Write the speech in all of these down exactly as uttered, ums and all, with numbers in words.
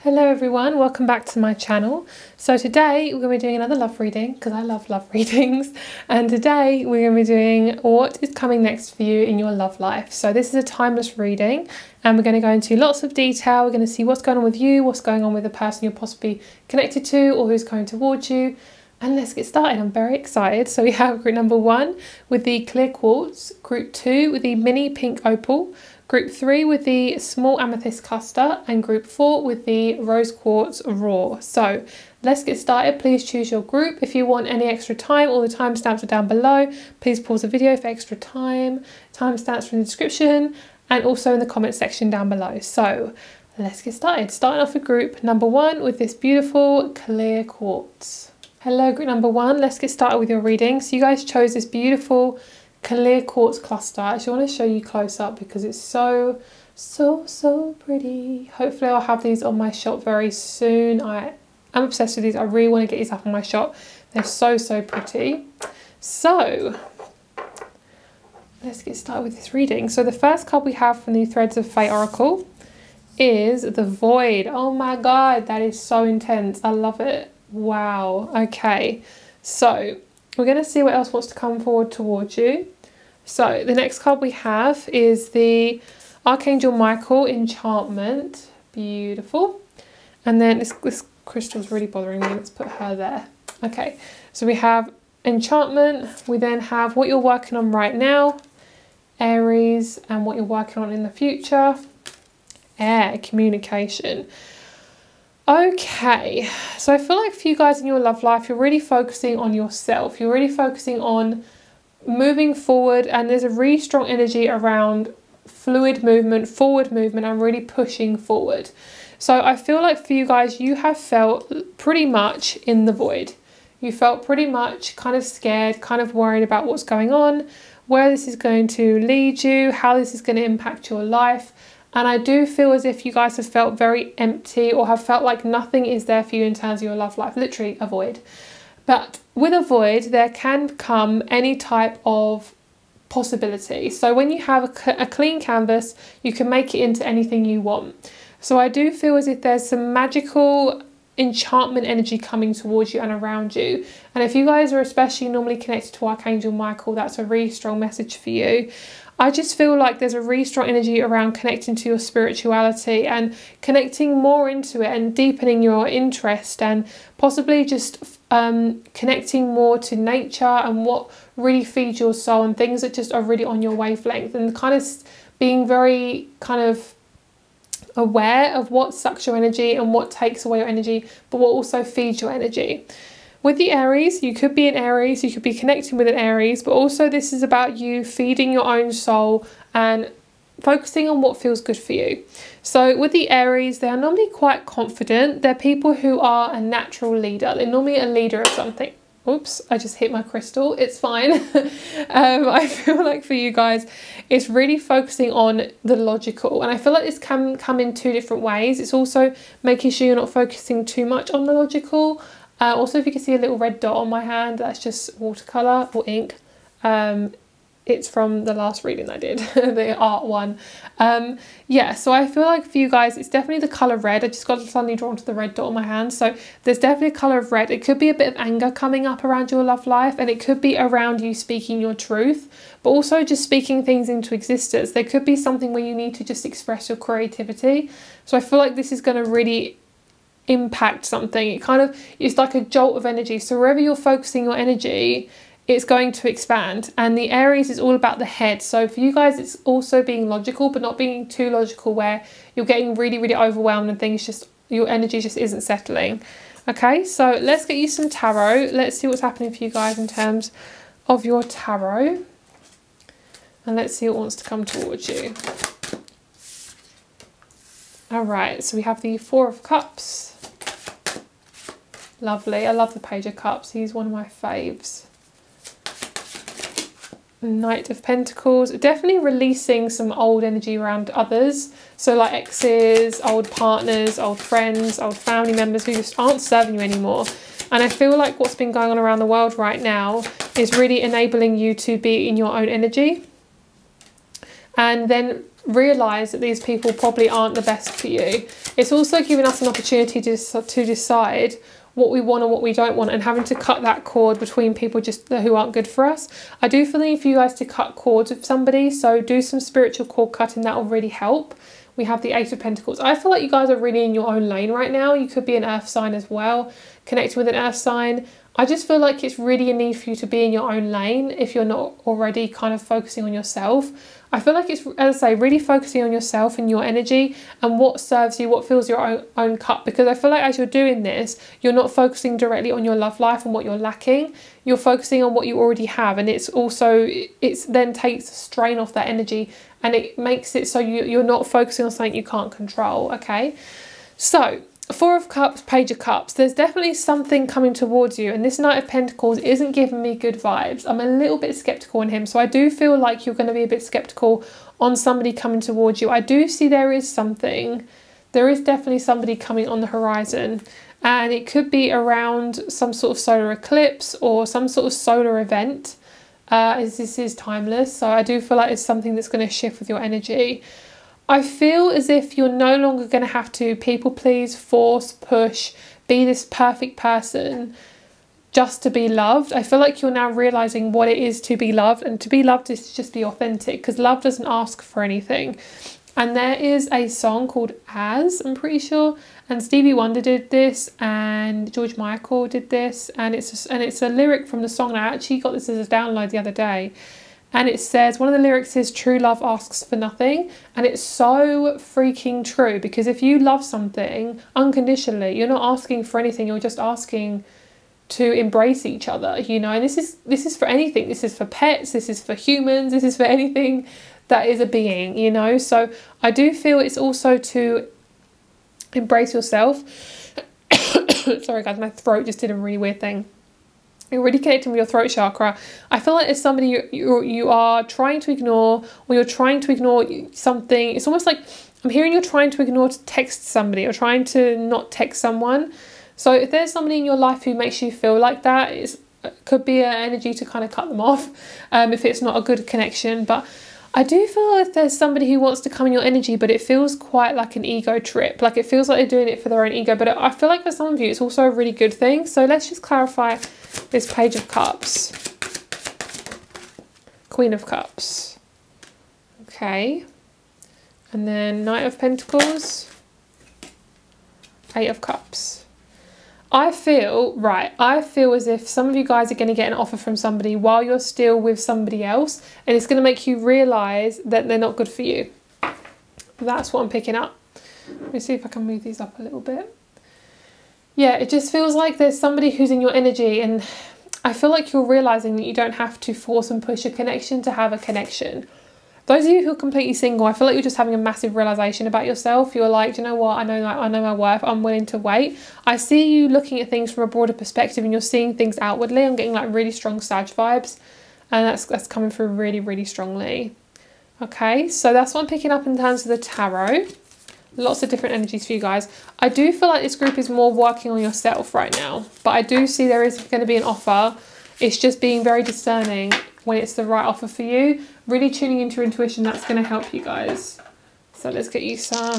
Hello everyone, welcome back to my channel. So today we're going to be doing another love reading because I love love readings, and today we're going to be doing what is coming next for you in your love life. So this is a timeless reading and we're going to go into lots of detail. We're going to see what's going on with you, what's going on with the person you're possibly connected to or who's coming towards you, and let's get started. I'm very excited. So we have group number one with the clear quartz, group two with the mini pink opal, group three with the small amethyst cluster, and group four with the rose quartz raw. So let's get started. Please choose your group. If you want any extra time, all the timestamps are down below. Please pause the video for extra time. Timestamps from the description and also in the comment section down below. So let's get started. Starting off with group number one with this beautiful clear quartz. Hello group number one, let's get started with your reading. So you guys chose this beautiful clear quartz cluster. I actually want to show you close up because it's so so so pretty. Hopefully I'll have these on my shop very soon. I am obsessed with these. I really want to get these up on my shop. They're so so pretty. So let's get started with this reading. So the first card we have from the Threads of Fate Oracle is the Void. Oh my god, that is so intense. I love it. Wow. Okay, so we're going to see what else wants to come forward towards you. So the next card we have is the Archangel Michael Enchantment. Beautiful. And then this, this crystal's really bothering me. Let's put her there. Okay, so we have Enchantment. We then have what you're working on right now, Aries, and what you're working on in the future, Air, communication. Okay, so I feel like for you guys in your love life, you're really focusing on yourself. You're really focusing on moving forward, and there's a really strong energy around fluid movement, forward movement, and really pushing forward. So I feel like for you guys, you have felt pretty much in the void. You felt pretty much kind of scared, kind of worried about what's going on, where this is going to lead you, how this is going to impact your life. And I do feel as if you guys have felt very empty or have felt like nothing is there for you in terms of your love life, literally a void. But with a void, there can come any type of possibility. So when you have a, a clean canvas, you can make it into anything you want. So I do feel as if there's some magical enchantment energy coming towards you and around you. And if you guys are especially normally connected to Archangel Michael, that's a really strong message for you. I just feel like there's a really strong energy around connecting to your spirituality and connecting more into it and deepening your interest, and possibly just um, connecting more to nature and what really feeds your soul and things that just are really on your wavelength, and kind of being very kind of aware of what sucks your energy and what takes away your energy, but what also feeds your energy. With the Aries, you could be an Aries, you could be connecting with an Aries, but also this is about you feeding your own soul and focusing on what feels good for you. So with the Aries, they are normally quite confident. They're people who are a natural leader. They're normally a leader of something. Oops, I just hit my crystal. It's fine. um, I feel like for you guys, it's really focusing on the logical. And I feel like this can come in two different ways. It's also making sure you're not focusing too much on the logical. Uh, also, if you can see a little red dot on my hand, that's just watercolour or ink. Um, it's from the last reading I did, the art one. Um, yeah, so I feel like for you guys, it's definitely the colour red. I just got suddenly drawn to the red dot on my hand. So there's definitely a colour of red. It could be a bit of anger coming up around your love life, and it could be around you speaking your truth, but also just speaking things into existence. There could be something where you need to just express your creativity. So I feel like this is going to really impact something. It kind of is like a jolt of energy. So wherever you're focusing your energy, it's going to expand. And the Aries is all about the head. So for you guys, it's also being logical, but not being too logical where you're getting really, really overwhelmed and things just, your energy just isn't settling. Okay, so let's get you some tarot. Let's see what's happening for you guys in terms of your tarot. And let's see what wants to come towards you. All right, so we have the Four of Cups. Lovely. I love the Page of Cups. He's one of my faves. Knight of Pentacles. Definitely releasing some old energy around others. So like exes, old partners, old friends, old family members who just aren't serving you anymore. And I feel like what's been going on around the world right now is really enabling you to be in your own energy. And then realise that these people probably aren't the best for you. It's also giving us an opportunity to, to decide what we want and what we don't want, and having to cut that cord between people just who aren't good for us. I do feel need for you guys to cut cords with somebody, so do some spiritual cord cutting. That will really help. We have the Eight of Pentacles. I feel like you guys are really in your own lane right now. You could be an earth sign as well, connected with an earth sign. I just feel like it's really a need for you to be in your own lane if you're not already kind of focusing on yourself. I feel like it's, as I say, really focusing on yourself and your energy and what serves you, what fills your own, own cup. Because I feel like as you're doing this, you're not focusing directly on your love life and what you're lacking. You're focusing on what you already have. And it's also, it's then takes a strain off that energy, and it makes it so you, you're not focusing on something you can't control, okay? So, Four of Cups, Page of Cups. There's definitely something coming towards you, and this Knight of Pentacles isn't giving me good vibes. I'm a little bit skeptical on him, so I do feel like you're going to be a bit skeptical on somebody coming towards you. I do see there is something. There is definitely somebody coming on the horizon, and it could be around some sort of solar eclipse or some sort of solar event, uh, as this is timeless. So I do feel like it's something that's going to shift with your energy. I feel as if you're no longer going to have to people please, force, push, be this perfect person just to be loved. I feel like you're now realising what it is to be loved, and to be loved is to just be authentic, because love doesn't ask for anything. And there is a song called As, I'm pretty sure, and Stevie Wonder did this, and George Michael did this, and it's a, and it's a lyric from the song, and I actually got this as a download the other day. And it says, one of the lyrics is, true love asks for nothing. And it's so freaking true, because if you love something unconditionally, you're not asking for anything. You're just asking to embrace each other, you know. And this is this is for anything. This is for pets. This is for humans. This is for anything that is a being, you know. So I do feel it's also to embrace yourself. Sorry guys, my throat just did a really weird thing. You're really connecting with your throat chakra. I feel like it's somebody you, you, you are trying to ignore, or you're trying to ignore something. It's almost like I'm hearing you're trying to ignore to text somebody, or trying to not text someone. So if there's somebody in your life who makes you feel like that, it's, it could be an energy to kind of cut them off um, if it's not a good connection. But I do feel like there's somebody who wants to come in your energy, but it feels quite like an ego trip. Like it feels like they're doing it for their own ego. But I feel like for some of you, it's also a really good thing. So let's just clarify this Page of Cups. Queen of Cups. Okay. And then Knight of Pentacles. Eight of Cups. I feel, right, I feel as if some of you guys are going to get an offer from somebody while you're still with somebody else, and it's going to make you realise that they're not good for you. That's what I'm picking up. Let me see if I can move these up a little bit. Yeah, it just feels like there's somebody who's in your energy, and I feel like you're realising that you don't have to force and push a connection to have a connection. Those of you who are completely single, I feel like you're just having a massive realisation about yourself. You're like, do you know what, I know, like, I know my worth, I'm willing to wait. I see you looking at things from a broader perspective, and you're seeing things outwardly. I'm getting like really strong Sag vibes, and that's, that's coming through really, really strongly. Okay, so that's what I'm picking up in terms of the tarot. Lots of different energies for you guys. I do feel like this group is more working on yourself right now, but I do see there is going to be an offer. It's just being very discerning when it's the right offer for you. Really tuning into your intuition, that's going to help you guys. So let's get you some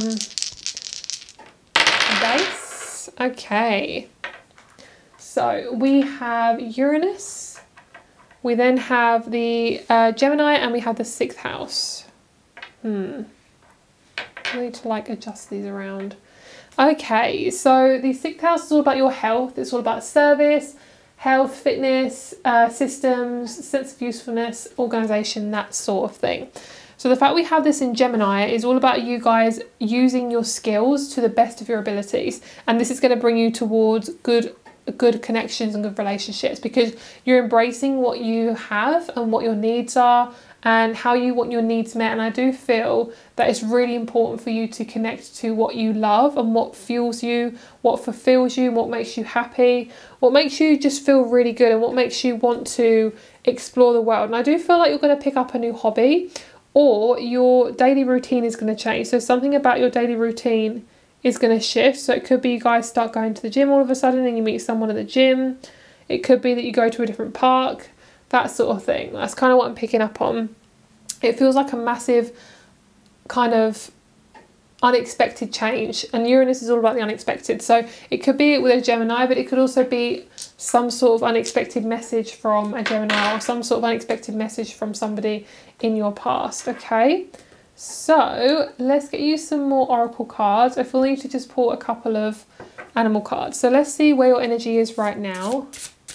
base. Okay. So we have Uranus. We then have the uh, Gemini, and we have the sixth house. Hmm. I need to like adjust these around. Okay, so the sixth house is all about your health. It's all about service, health, fitness, uh, systems, sense of usefulness, organisation, that sort of thing. So the fact we have this in Gemini is all about you guys using your skills to the best of your abilities. And this is going to bring you towards good good connections and good relationships, because you're embracing what you have and what your needs are and how you want your needs met. And I do feel that it's really important for you to connect to what you love and what fuels you, what fulfills you, what makes you happy, what makes you just feel really good, and what makes you want to explore the world. And I do feel like you're going to pick up a new hobby, or your daily routine is going to change. So something about your daily routine is going to shift. So it could be you guys start going to the gym all of a sudden and you meet someone at the gym. It could be that you go to a different park, that sort of thing. That's kind of what I'm picking up on. It feels like a massive kind of unexpected change, and Uranus is all about the unexpected. So it could be with a Gemini, but it could also be some sort of unexpected message from a Gemini, or some sort of unexpected message from somebody in your past. Okay, so let's get you some more oracle cards. I feel need to just pull a couple of animal cards. So let's see where your energy is right now,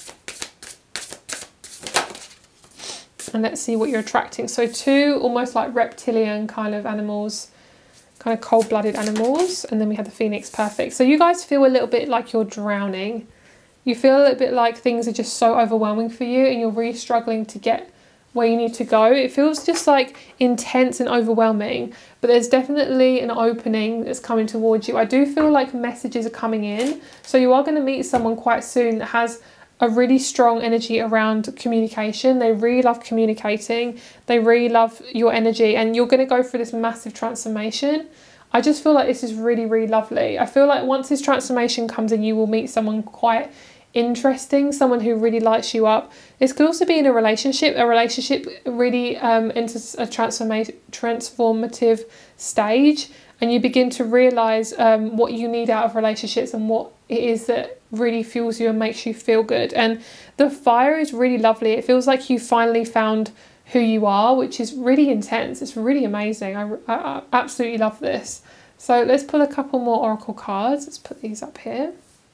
and let's see what you're attracting. So two almost like reptilian kind of animals, kind of cold-blooded animals, and then we have the Phoenix. Perfect. So you guys feel a little bit like you're drowning. You feel a little bit like things are just so overwhelming for you, and you're really struggling to get where you need to go. It feels just like intense and overwhelming, but there's definitely an opening that's coming towards you. I do feel like messages are coming in, so you are going to meet someone quite soon that has a really strong energy around communication. They really love communicating. They really love your energy, and you're going to go through this massive transformation. I just feel like this is really, really lovely. I feel like once this transformation comes in, you will meet someone quite interesting, someone who really lights you up. This could also be in a relationship. A relationship really um, enters a transforma transformative stage, and you begin to realise um, what you need out of relationships and what it is that really fuels you and makes you feel good. And the fire is really lovely. It feels like you finally found who you are, which is really intense. It's really amazing. I, I, I absolutely love this. So let's pull a couple more oracle cards. Let's put these up here.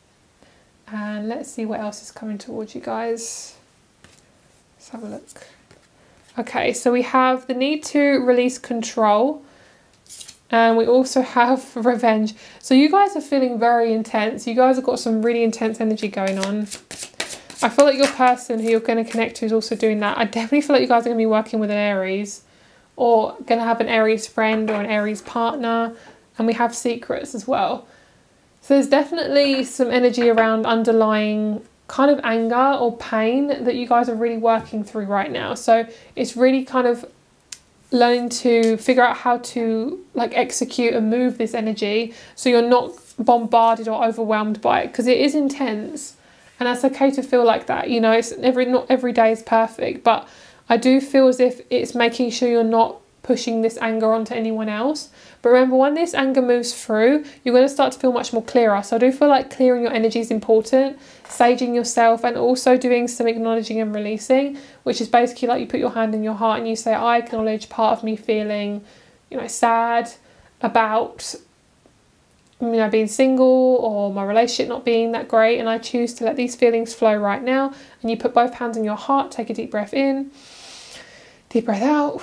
And let's see what else is coming towards you guys. Let's have a look. Okay, so we have the need to release control. And we also have revenge. So you guys are feeling very intense. You guys have got some really intense energy going on. I feel like your person who you're going to connect to is also doing that. I definitely feel like you guys are going to be working with an Aries, or going to have an Aries friend or an Aries partner. And we have secrets as well. So there's definitely some energy around underlying kind of anger or pain that you guys are really working through right now. So it's really kind of learning to figure out how to like execute and move this energy so you're not bombarded or overwhelmed by it, because it is intense, and that's okay to feel like that. You know, it's every not every day is perfect, but I do feel as if it's making sure you're not pushing this anger onto anyone else. But remember, when this anger moves through, you're going to start to feel much more clearer. So I do feel like clearing your energy is important, saging yourself, and also doing some acknowledging and releasing, which is basically like you put your hand in your heart and you say, I acknowledge part of me feeling, you know, sad about, you know, being single or my relationship not being that great, and I choose to let these feelings flow right now. And you put both hands in your heart, take a deep breath in, deep breath out.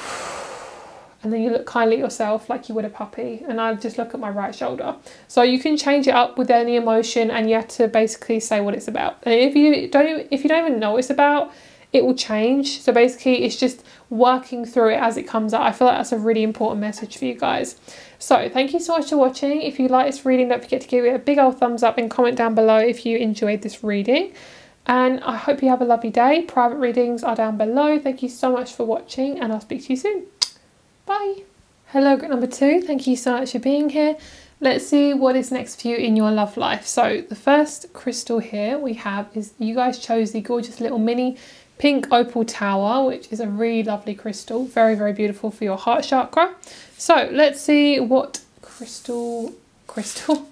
And then you look kindly at yourself like you would a puppy. And I just look at my right shoulder. So you can change it up with any emotion, and you have to basically say what it's about. And if you don't even, if you don't even know what it's about, it will change. So basically it's just working through it as it comes out. I feel like that's a really important message for you guys. So thank you so much for watching. If you like this reading, don't forget to give it a big old thumbs up and comment down below if you enjoyed this reading. And I hope you have a lovely day. Private readings are down below. Thank you so much for watching, and I'll speak to you soon. Bye. Hello, group number two. Thank you so much for being here. Let's see what is next for you in your love life. So the first crystal here we have is, you guys chose the gorgeous little mini pink opal tower, which is a really lovely crystal. Very, very beautiful for your heart chakra. So let's see what crystal, crystal.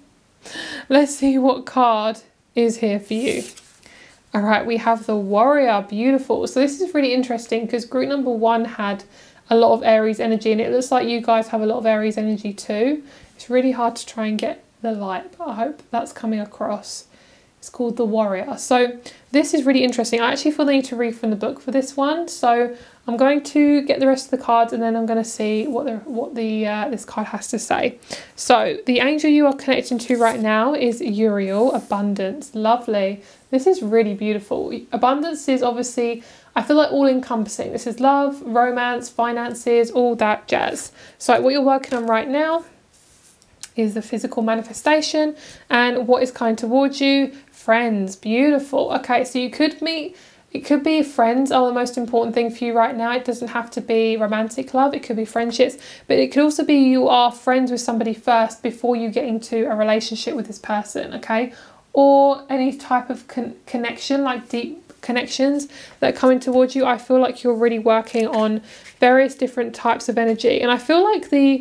Let's see what card is here for you. All right, we have the Warrior. Beautiful. So this is really interesting because group number one had a lot of Aries energy, and it looks like you guys have a lot of Aries energy too. It's really hard to try and get the light, but I hope that's coming across. It's called the Warrior. So this is really interesting. I actually feel the need to read from the book for this one, so I'm going to get the rest of the cards, and then I'm going to see what the what the uh, this card has to say. So the angel you are connecting to right now is Uriel. Abundance. Lovely. This is really beautiful. Abundance is obviously, I feel like, all encompassing. This is love, romance, finances, all that jazz. So what you're working on right now is the physical manifestation, and what is coming towards you, friends. Beautiful. Okay, so you could meet, it could be friends are the most important thing for you right now. It doesn't have to be romantic love. It could be friendships, but it could also be you are friends with somebody first before you get into a relationship with this person, okay? Or any type of con connection, like deep connections that are coming towards you. I feel like you're really working on various different types of energy, and I feel like the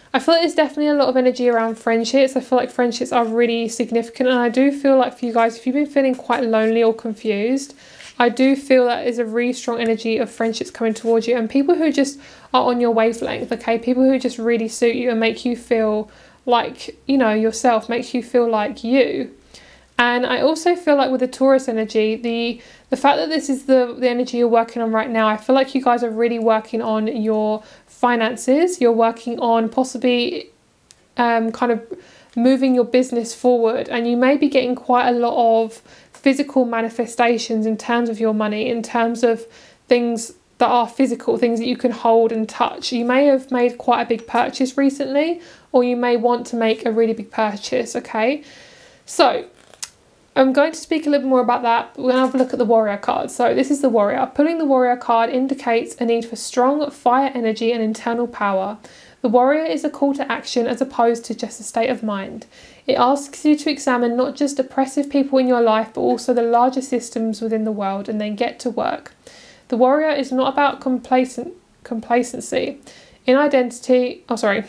I feel like there's definitely a lot of energy around friendships. I feel like friendships are really significant, and I do feel like for you guys, if you've been feeling quite lonely or confused, I do feel that there's a really strong energy of friendships coming towards you, and people who just are on your wavelength, okay? People who just really suit you and make you feel like, you know, yourself, makes you feel like you. And I also feel like with the Taurus energy, the the fact that this is the, the energy you're working on right now, I feel like you guys are really working on your finances. You're working on possibly um, kind of moving your business forward, and you may be getting quite a lot of physical manifestations in terms of your money, in terms of things that are physical, things that you can hold and touch. You may have made quite a big purchase recently, or you may want to make a really big purchase, okay? So I'm going to speak a little more about that. We're going to have a look at the warrior card. So this is the warrior. Pulling the warrior card indicates a need for strong fire energy and internal power. The warrior is a call to action as opposed to just a state of mind. It asks you to examine not just oppressive people in your life, but also the larger systems within the world, and then get to work. The warrior is not about complacent complacency. In identity, oh sorry,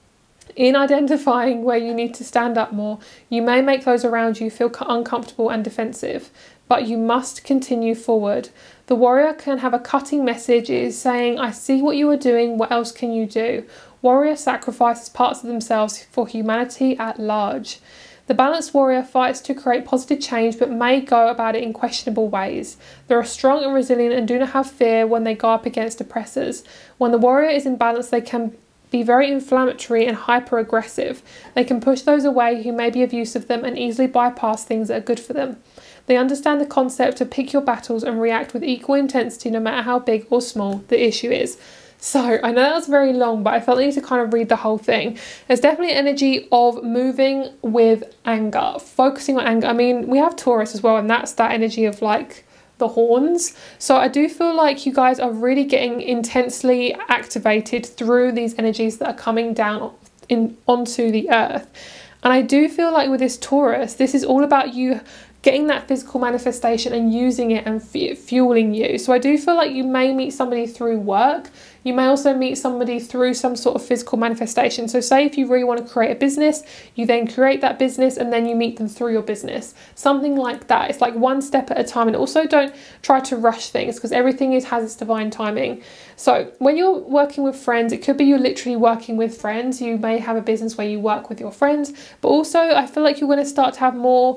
in identifying where you need to stand up more, you may make those around you feel uncomfortable and defensive, but you must continue forward. The warrior can have a cutting message. It is saying, I see what you are doing, what else can you do? Warrior sacrifices parts of themselves for humanity at large. The balanced warrior fights to create positive change, but may go about it in questionable ways. They are strong and resilient and do not have fear when they go up against oppressors. When the warrior is in balance, they can be very inflammatory and hyper-aggressive. They can push those away who may be of use of them and easily bypass things that are good for them. They understand the concept to pick your battles and react with equal intensity no matter how big or small the issue is. So I know that was very long, but I felt I need to kind of read the whole thing. There's definitely energy of moving with anger, focusing on anger. I mean, we have Taurus as well, and that's that energy of like the horns. So I do feel like you guys are really getting intensely activated through these energies that are coming down in onto the earth. And I do feel like with this Taurus, this is all about you getting that physical manifestation and using it and fueling you. So I do feel like you may meet somebody through work. You may also meet somebody through some sort of physical manifestation. So say if you really want to create a business, you then create that business and then you meet them through your business. Something like that. It's like one step at a time. And also don't try to rush things, because everything is has its divine timing. So when you're working with friends, it could be you're literally working with friends. You may have a business where you work with your friends, but also I feel like you're going to start to have more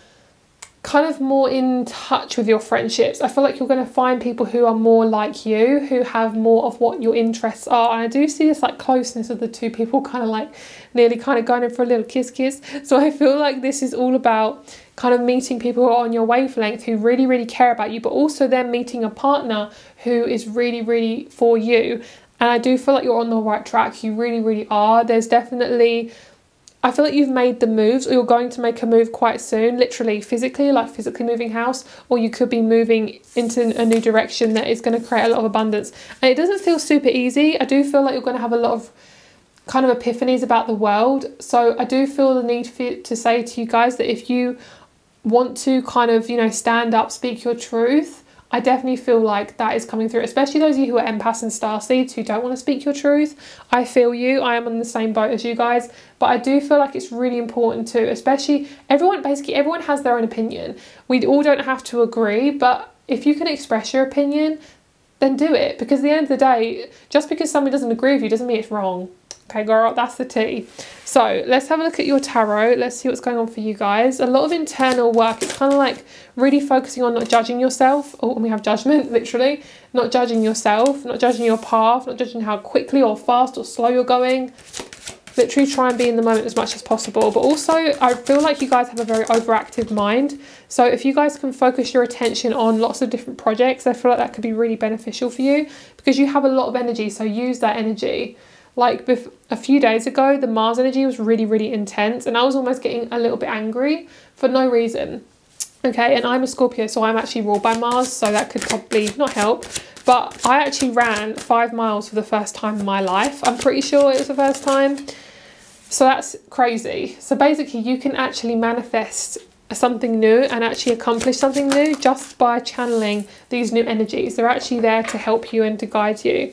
kind of more in touch with your friendships. I feel like you're going to find people who are more like you, who have more of what your interests are. And I do see this like closeness of the two people kind of like nearly kind of going in for a little kiss kiss. So I feel like this is all about kind of meeting people who are on your wavelength, who really, really care about you, but also then meeting a partner who is really, really for you. And I do feel like you're on the right track. You really, really are. There's definitely, I feel like you've made the moves, or you're going to make a move quite soon, literally physically, like physically moving house, or you could be moving into a new direction that is going to create a lot of abundance. And it doesn't feel super easy. I do feel like you're going to have a lot of kind of epiphanies about the world. So I do feel the need for, to say to you guys that if you want to kind of, you know, stand up, speak your truth, I definitely feel like that is coming through, especially those of you who are empaths and starseeds who don't want to speak your truth. I feel you. I am on the same boat as you guys, but I do feel like it's really important to, especially everyone, basically everyone has their own opinion. We all don't have to agree, but if you can express your opinion, then do it, because at the end of the day, just because somebody doesn't agree with you doesn't mean it's wrong. Okay, girl, that's the tea. So let's have a look at your tarot. Let's see what's going on for you guys. A lot of internal work. It's kind of like really focusing on not judging yourself. Oh, and we have judgment, literally. Not judging yourself, not judging your path, not judging how quickly or fast or slow you're going. Literally try and be in the moment as much as possible. But also, I feel like you guys have a very overactive mind. So if you guys can focus your attention on lots of different projects, I feel like that could be really beneficial for you, because you have a lot of energy. So use that energy. Like a few days ago, the Mars energy was really, really intense, and I was almost getting a little bit angry for no reason. Okay, and I'm a Scorpio, so I'm actually ruled by Mars, so that could probably not help. But I actually ran five miles for the first time in my life. I'm pretty sure it was the first time. So that's crazy. So basically, you can actually manifest something new and actually accomplish something new just by channeling these new energies. They're actually there to help you and to guide you.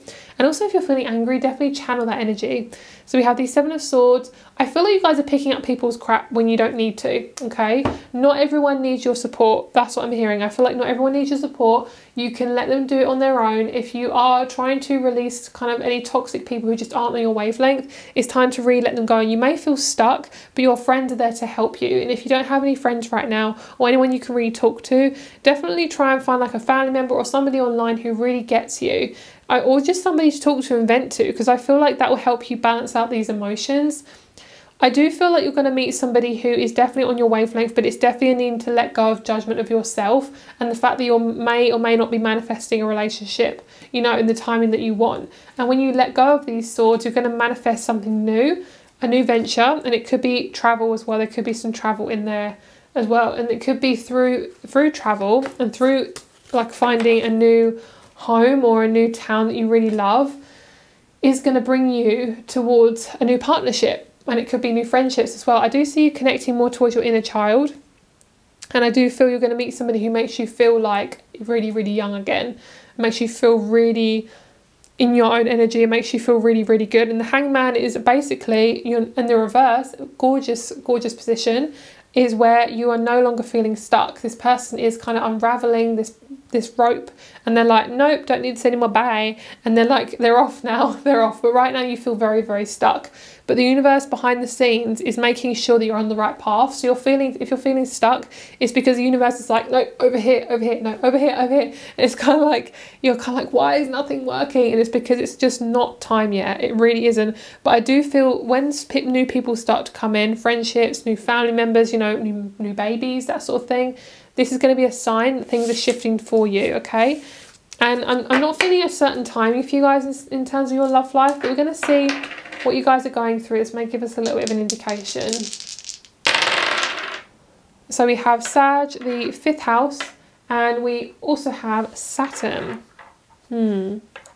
And also if you're feeling angry, definitely channel that energy. So we have the Seven of Swords. I feel like you guys are picking up people's crap when you don't need to, okay? Not everyone needs your support. That's what I'm hearing. I feel like not everyone needs your support. You can let them do it on their own. If you are trying to release kind of any toxic people who just aren't on your wavelength, it's time to really let them go. And you may feel stuck, but your friends are there to help you. And if you don't have any friends right now or anyone you can really talk to, definitely try and find like a family member or somebody online who really gets you. Or just somebody to talk to and vent to, because I feel like that will help you balance out these emotions. I do feel like you're going to meet somebody who is definitely on your wavelength, but it's definitely a need to let go of judgment of yourself and the fact that you may or may not be manifesting a relationship, you know, in the timing that you want. And when you let go of these swords, you're going to manifest something new, a new venture, and it could be travel as well. There could be some travel in there as well, and it could be through through travel and through like finding a new home or a new town that you really love is going to bring you towards a new partnership, and it could be new friendships as well. I do see you connecting more towards your inner child, and I do feel you're going to meet somebody who makes you feel like really really young again, makes you feel really in your own energy, it makes you feel really really good. And the Hangman is basically, you're in the reverse, gorgeous gorgeous position, is where you are no longer feeling stuck. This person is kind of unraveling this this rope, and they're like, nope, don't need to say anymore, bye. And they're like, they're off now, they're off. But right now you feel very, very stuck. But the universe behind the scenes is making sure that you're on the right path. So you're feeling, if you're feeling stuck, it's because the universe is like, no, over here, over here, no, over here, over here. And it's kind of like, you're kind of like, why is nothing working? And it's because it's just not time yet. It really isn't. But I do feel when new people start to come in, friendships, new family members, you know, new, new babies, that sort of thing, this is going to be a sign that things are shifting for you, okay? And I'm, I'm not feeling a certain timing for you guys in, in terms of your love life, but we're going to see what you guys are going through. This may give us a little bit of an indication. So we have Sag, the fifth house, and we also have Saturn. Hmm.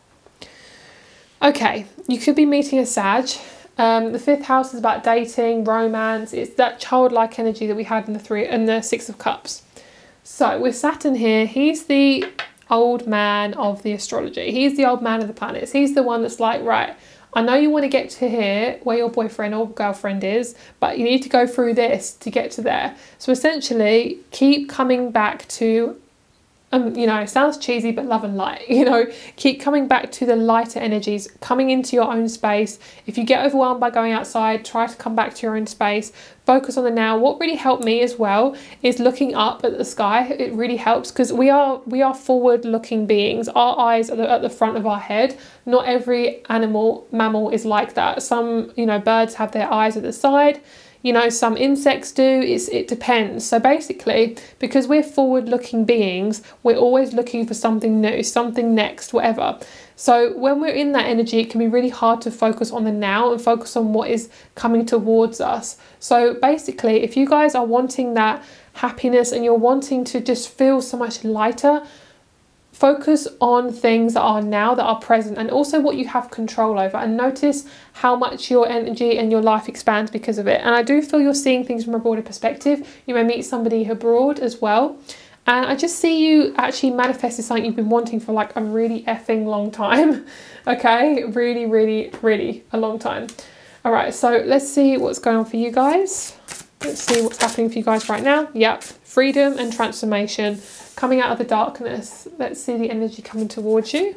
Okay, you could be meeting a Sag. Um, the fifth house is about dating, romance. It's that childlike energy that we had in the three and the Six of Cups. So with Saturn here, he's the old man of the astrology. He's the old man of the planets. He's the one that's like, right, I know you want to get to here where your boyfriend or girlfriend is, but you need to go through this to get to there. So essentially, keep coming back to, um, you know, it sounds cheesy, but love and light, you know, keep coming back to the lighter energies, coming into your own space. If you get overwhelmed by going outside, try to come back to your own space. Focus on the now. What really helped me as well is looking up at the sky. It really helps because we are we are forward-looking beings. Our eyes are at the front of our head. Not every animal, mammal is like that. Some, you know, birds have their eyes at the side. You know, some insects do. It's, it depends. So basically, because we're forward-looking beings, we're always looking for something new, something next, whatever. So when we're in that energy, it can be really hard to focus on the now and focus on what is coming towards us. So basically, if you guys are wanting that happiness and you're wanting to just feel so much lighter, focus on things that are now, that are present, and also what you have control over, and notice how much your energy and your life expands because of it. And I do feel you're seeing things from a broader perspective. You may meet somebody abroad as well. And I just see you actually manifesting something you've been wanting for like a really effing long time. Okay, really, really, really a long time. All right, so let's see what's going on for you guys. Let's see what's happening for you guys right now. Yep, freedom and transformation, coming out of the darkness. Let's see the energy coming towards you.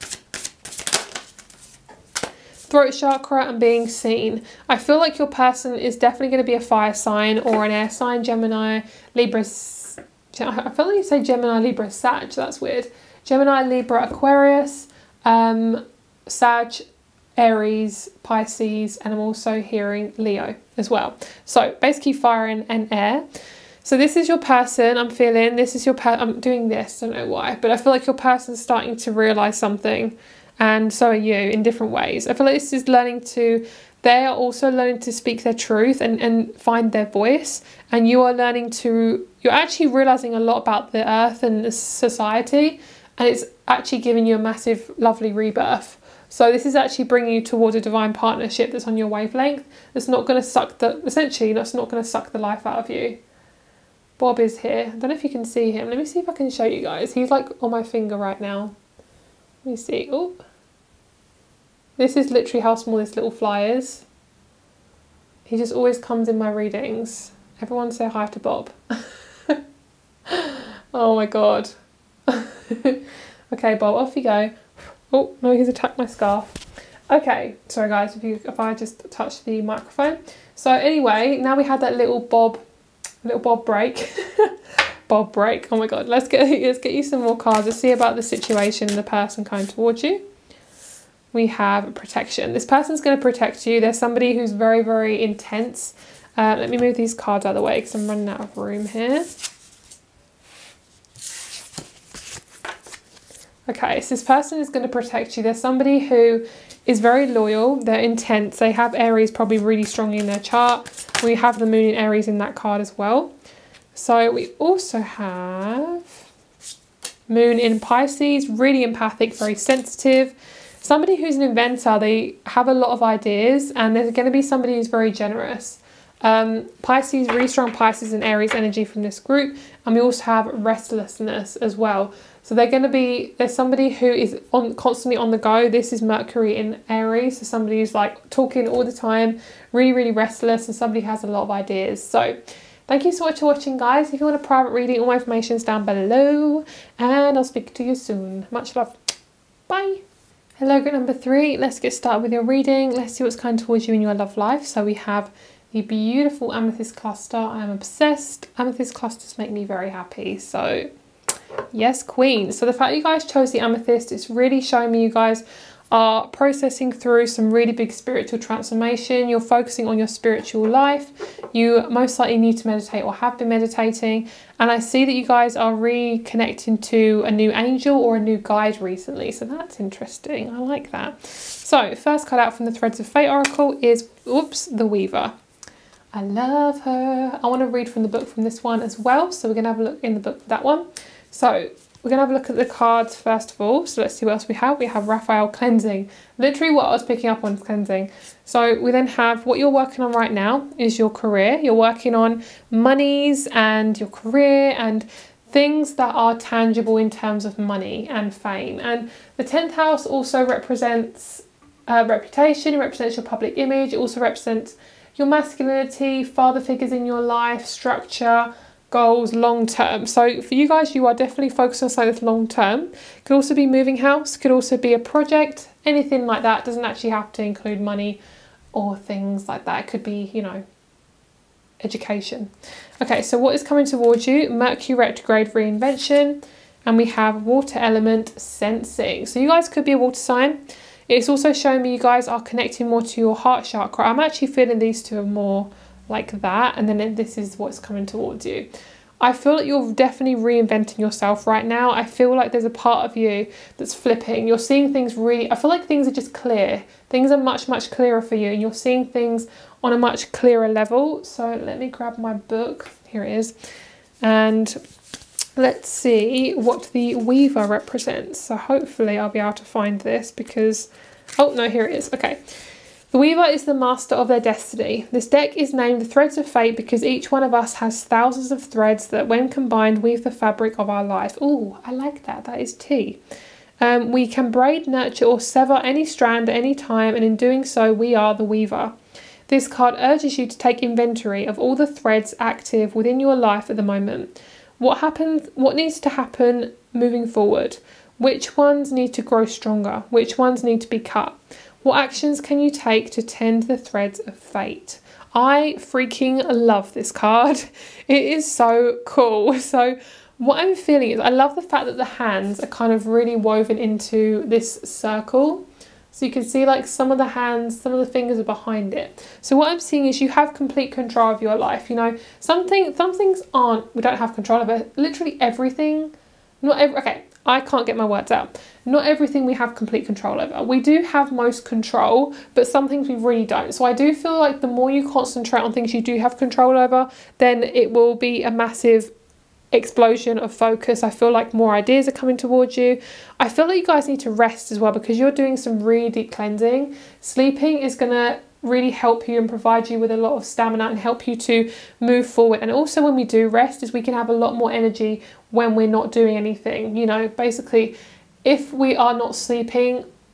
Throat chakra and being seen. I feel like your person is definitely going to be a fire sign or an air sign, Gemini, Libra. I feel like you say Gemini, Libra, Sag. That's weird. Gemini, Libra, Aquarius, um, Sag, Aries, Pisces, and I'm also hearing Leo as well. So basically fire and, and air. So this is your person. I'm feeling this is your per I'm doing this. I don't know why, but I feel like your person's starting to realize something, and so are you in different ways. I feel like this is learning to. They are also learning to speak their truth and, and find their voice. And you are learning to, you're actually realizing a lot about the earth and the society. And it's actually giving you a massive, lovely rebirth. So this is actually bringing you towards a divine partnership that's on your wavelength. That's not going to suck the, essentially, that's not going to suck the life out of you. Bob is here. I don't know if you can see him. Let me see if I can show you guys. He's like on my finger right now. Let me see. Oh. This is literally how small this little fly is. He just always comes in my readings. Everyone say hi to Bob. Oh my god. Okay, Bob, off you go. Oh, no, he's attacked my scarf. Okay, sorry guys, if you if I just touch the microphone. So anyway, now we had that little Bob, little Bob break. Bob break. Oh my god, let's get let's get you some more cards. Let's see about the situation and the person coming towards you. We have protection. This person's going to protect you. There's somebody who's very, very intense. Uh, let me move these cards out of the way because I'm running out of room here. Okay, so this person is going to protect you. There's somebody who is very loyal. They're intense. They have Aries probably really strongly in their chart. We have the moon in Aries in that card as well. So we also have moon in Pisces, really empathic, very sensitive. Somebody who's an inventor, they have a lot of ideas, and there's going to be somebody who's very generous. Um, Pisces, really strong Pisces and Aries energy from this group. And we also have restlessness as well. So they're going to be, there's somebody who is on constantly on the go. This is Mercury in Aries. So somebody who's like talking all the time, really, really restless, and somebody has a lot of ideas. So thank you so much for watching, guys. If you want a private reading, all my information is down below. And I'll speak to you soon. Much love. Bye. Hello, group number three. Let's get started with your reading. Let's see what's coming towards you in your love life. So we have the beautiful amethyst cluster. I am obsessed. Amethyst clusters make me very happy. So yes, queen. So the fact that you guys chose the amethyst, it's really showing me you guys are processing through some really big spiritual transformation. You're focusing on your spiritual life. You most likely need to meditate or have been meditating. And I see that you guys are reconnecting to a new angel or a new guide recently. So that's interesting. I like that. So first card out from the Threads of Fate Oracle is, oops, the Weaver. I love her. I want to read from the book from this one as well. So we're going to have a look in the book for that one. So we're going to have a look at the cards first of all. So let's see what else we have. We have Raphael cleansing. Literally what I was picking up on is cleansing. So we then have what you're working on right now is your career. You're working on monies and your career and things that are tangible in terms of money and fame. And the tenth house also represents uh, reputation. It represents your public image. It also represents your masculinity, father figures in your life, structure, goals, long term. So for you guys, you are definitely focused on something that's long term. Could also be moving house, could also be a project, anything like that. Doesn't actually have to include money or things like that. It could be, you know, education. Okay, so what is coming towards you? Mercury retrograde reinvention, and we have water element sensing. So you guys could be a water sign. It's also showing me you guys are connecting more to your heart chakra. I'm actually feeling these two are more like that, and then this is what's coming towards you. I feel like you're definitely reinventing yourself right now. I feel like there's a part of you that's flipping. You're seeing things really, I feel like things are just clear. Things are much, much clearer for you, and you're seeing things on a much clearer level. So let me grab my book. Here it is. And let's see what the Weaver represents. So hopefully I'll be able to find this because, oh no, here it is. Okay. The Weaver is the master of their destiny. This deck is named the Threads of Fate because each one of us has thousands of threads that when combined weave the fabric of our life. Ooh, I like that. That is tea. Um, we can braid, nurture or sever any strand at any time, and in doing so we are the Weaver. This card urges you to take inventory of all the threads active within your life at the moment. What happens, what needs to happen moving forward? Which ones need to grow stronger? Which ones need to be cut? What actions can you take to tend the threads of fate? I freaking love this card. It is so cool. So what I'm feeling is I love the fact that the hands are kind of really woven into this circle. So you can see like some of the hands, some of the fingers are behind it. So what I'm seeing is you have complete control of your life. You know, something, some things aren't, we don't have control of it. Literally everything, not every, okay. I can't get my words out. Not everything we have complete control over. We do have most control, but some things we really don't. So I do feel like the more you concentrate on things you do have control over, then it will be a massive explosion of focus. I feel like more ideas are coming towards you. I feel like you guys need to rest as well because you're doing some really deep cleansing. Sleeping is going to really help you and provide you with a lot of stamina and help you to move forward. And also when we do rest is we can have a lot more energy when we're not doing anything. You know, basically if we are not sleeping,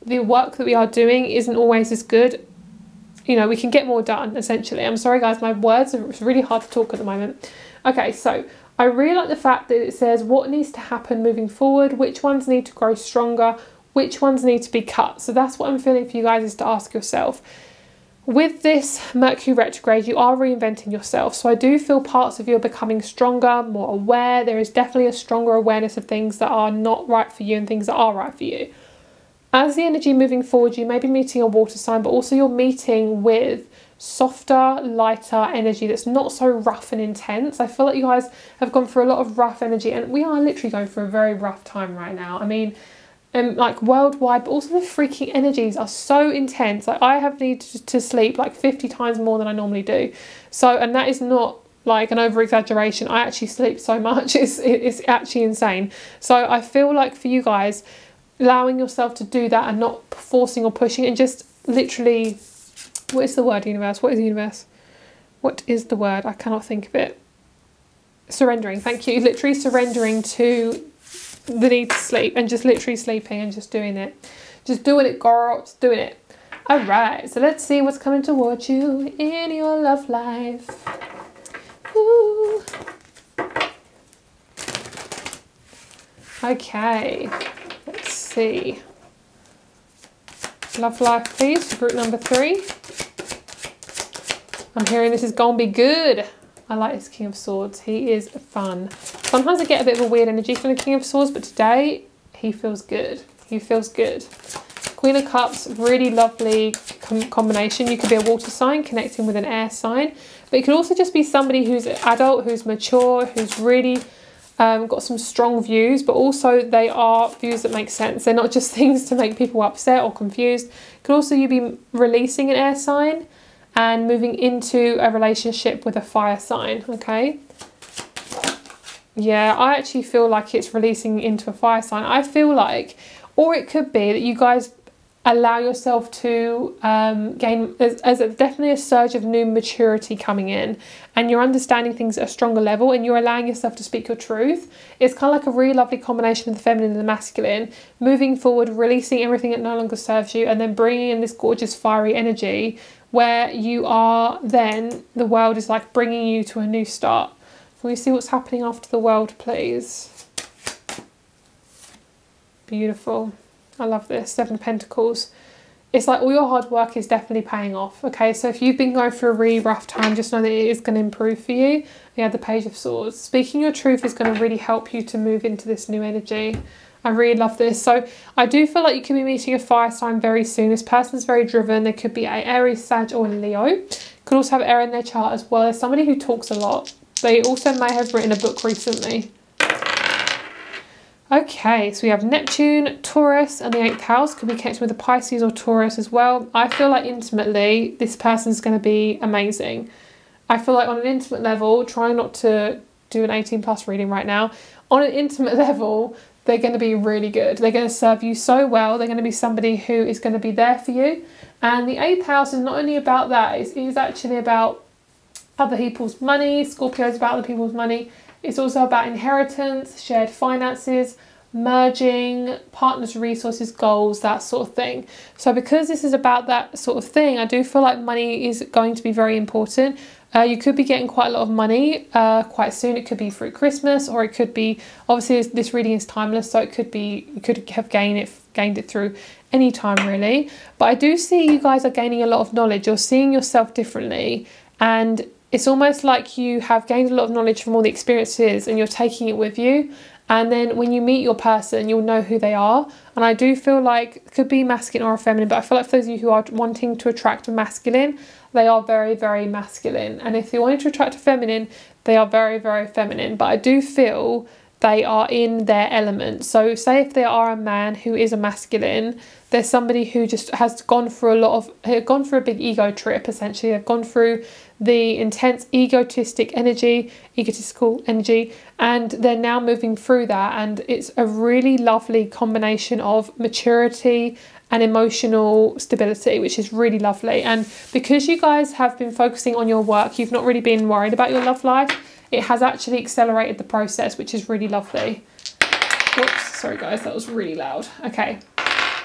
the work that we are doing isn't always as good. You know, we can get more done, essentially. I'm sorry, guys, my words are, it's really hard to talk at the moment. Okay, so I really like the fact that it says what needs to happen moving forward, which ones need to grow stronger, which ones need to be cut. So that's what I'm feeling for you guys, is to ask yourself, with this Mercury retrograde, you are reinventing yourself. So I do feel parts of you are becoming stronger, more aware. There is definitely a stronger awareness of things that are not right for you and things that are right for you. As the energy moving forward, you may be meeting a water sign, but also you're meeting with softer, lighter energy that's not so rough and intense. I feel like you guys have gone through a lot of rough energy, and we are literally going through a very rough time right now. I mean, um, like worldwide, but also the freaking energies are so intense. Like, I have needed to sleep like fifty times more than I normally do. So, and that is not like an over exaggeration. I actually sleep so much. It's, it's actually insane. So I feel like for you guys, allowing yourself to do that and not forcing or pushing, and just literally, what is the word, universe? What is the universe? What is the word? I cannot think of it. Surrendering. Thank you. Literally surrendering to the need to sleep, and just literally sleeping and just doing it. Just doing it, girl. Just doing it. All right. So let's see what's coming towards you in your love life. Ooh. Okay. Let's see. Love life, please, for group number three. I'm hearing this is gonna be good. I like this King of Swords. He is fun. Sometimes I get a bit of a weird energy from the King of Swords, but today he feels good. He feels good. Queen of Cups, really lovely com combination. You could be a water sign connecting with an air sign, but it could also just be somebody who's an adult, who's mature, who's really Um, got some strong views, but also they are views that make sense. They're not just things to make people upset or confused. Could also you be releasing an air sign and moving into a relationship with a fire sign, okay? Yeah, I actually feel like it's releasing into a fire sign. I feel like, or it could be that you guys allow yourself to um, gain, as, as a, definitely a surge of new maturity coming in, and you're understanding things at a stronger level, and you're allowing yourself to speak your truth. It's kind of like a really lovely combination of the feminine and the masculine, moving forward, releasing everything that no longer serves you, and then bringing in this gorgeous fiery energy where you are then, the world is like bringing you to a new start. Can we see what's happening after the world, please? Beautiful. I love this. Seven of Pentacles. It's like all your hard work is definitely paying off. Okay, so if you've been going through a really rough time, just know that it is going to improve for you. You have the Page of Swords. Speaking your truth is going to really help you to move into this new energy. I really love this. So I do feel like you could be meeting a fire sign very soon. This person's very driven. They could be a Aries, Sag, or a Leo. Could also have air in their chart as well. As somebody who talks a lot. They also may have written a book recently. Okay, so we have Neptune, Taurus, and the eighth house. Could be connected with a Pisces or Taurus as well. I feel like intimately, this person's going to be amazing. I feel like on an intimate level, trying not to do an eighteen plus reading right now, on an intimate level, they're going to be really good. They're going to serve you so well. They're going to be somebody who is going to be there for you. And the eighth house is not only about that, it's, it's actually about other people's money. Scorpio is about other people's money. It's also about inheritance, shared finances, merging, partners' resources, goals, that sort of thing. So because this is about that sort of thing, I do feel like money is going to be very important. Uh, you could be getting quite a lot of money uh, quite soon. It could be through Christmas, or it could be, obviously this, this reading is timeless, so it could be, you could have gained it, gained it through any time really. But I do see you guys are gaining a lot of knowledge. You're seeing yourself differently, and it's almost like you have gained a lot of knowledge from all the experiences and you're taking it with you. And then when you meet your person, you'll know who they are. And I do feel like it could be masculine or feminine, but I feel like for those of you who are wanting to attract a masculine, they are very, very masculine. And if you're wanting to attract a feminine, they are very, very feminine. But I do feel they are in their element. So say if they are a man who is a masculine, there's somebody who just has gone through a lot of, have gone through a big ego trip, essentially. They've gone through the intense egotistic energy, egotistical energy, and they're now moving through that. And it's a really lovely combination of maturity and emotional stability, which is really lovely. And because you guys have been focusing on your work, you've not really been worried about your love life. It has actually accelerated the process, which is really lovely. Whoops, sorry guys, that was really loud. Okay,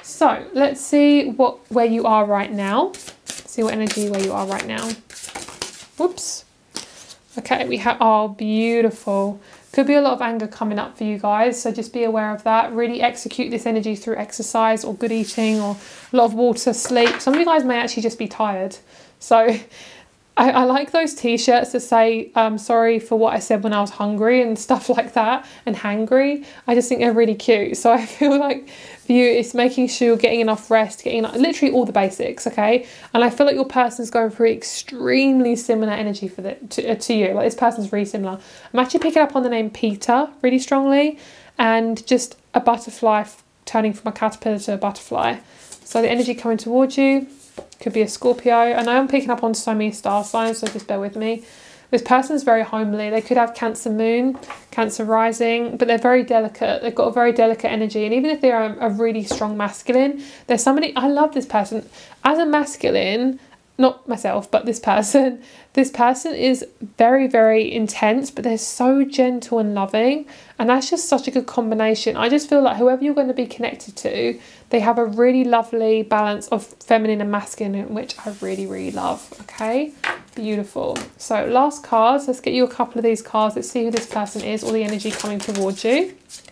So let's see what where you are right now. See what energy where you are right now. Whoops. Okay, we have, oh, beautiful. Could be a lot of anger coming up for you guys, so just be aware of that. Really execute this energy through exercise or good eating or a lot of water, sleep. Some of you guys may actually just be tired. So I, I like those t-shirts that say, um, sorry for what I said when I was hungry and stuff like that, and hangry. I just think they're really cute. So I feel like for you, it's making sure you're getting enough rest, getting enough, literally all the basics, okay? And I feel like your person's going through extremely similar energy for the, to, uh, to you. Like this person's really similar. I'm actually picking up on the name Peter really strongly, and just a butterfly turning from a caterpillar to a butterfly. So the energy coming towards you could be a Scorpio. I know I'm picking up on so many star signs, so just bear with me. This person's very homely. They could have Cancer moon, Cancer rising, but they're very delicate. They've got a very delicate energy. And even if they're a, a really strong masculine, there's somebody, I love this person. As a masculine, not myself, but this person, this person is very, very intense, but they're so gentle and loving. And that's just such a good combination. I just feel like whoever you're going to be connected to, they have a really lovely balance of feminine and masculine, which I really, really love. Okay, beautiful. So last cards, let's get you a couple of these cards. Let's see who this person is, or the energy coming towards you.